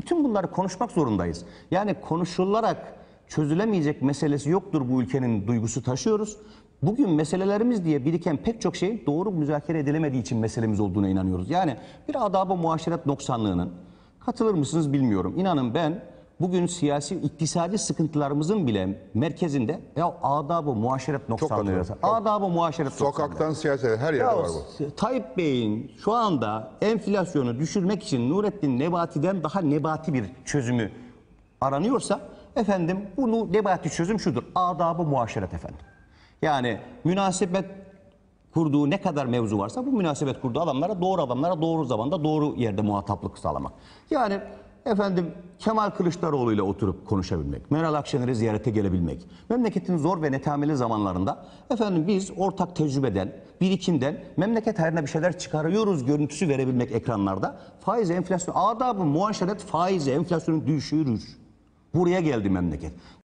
Bütün bunları konuşmak zorundayız. Yani konuşularak çözülemeyecek meselesi yoktur bu ülkenin duygusu taşıyoruz. Bugün meselelerimiz diye biriken pek çok şey doğru müzakere edilemediği için meselemiz olduğuna inanıyoruz. Yani bir adab-ı muaşeret noksanlığının, katılır mısınız bilmiyorum. İnanın ben bugün siyasi, iktisadi sıkıntılarımızın bile merkezinde ya adab-ı muaşeret noksanlığı. Adab-ı muaşeret noksanlığı. Sokaktan siyasete her yerde var bu. Tayyip Bey'in şu anda enflasyonu düşürmek için Nurettin Nebati'den daha nebati bir çözümü aranıyorsa efendim bunu nebati çözüm şudur. Adab-ı muaşeret efendim. Yani münasebet kurduğu ne kadar mevzu varsa bu münasebet kurduğu adamlara doğru zamanda doğru yerde muhataplık sağlamak. Yani efendim Kemal Kılıçdaroğlu ile oturup konuşabilmek, Meral Akşener'i ziyarete gelebilmek, memleketin zor ve netameli zamanlarında efendim biz ortak tecrübeden, birikimden memleket hayrına bir şeyler çıkarıyoruz görüntüsü verebilmek ekranlarda. Faiz, enflasyon, adab-ı muaşeret faizi, enflasyonu düşürür. Buraya geldi memleket.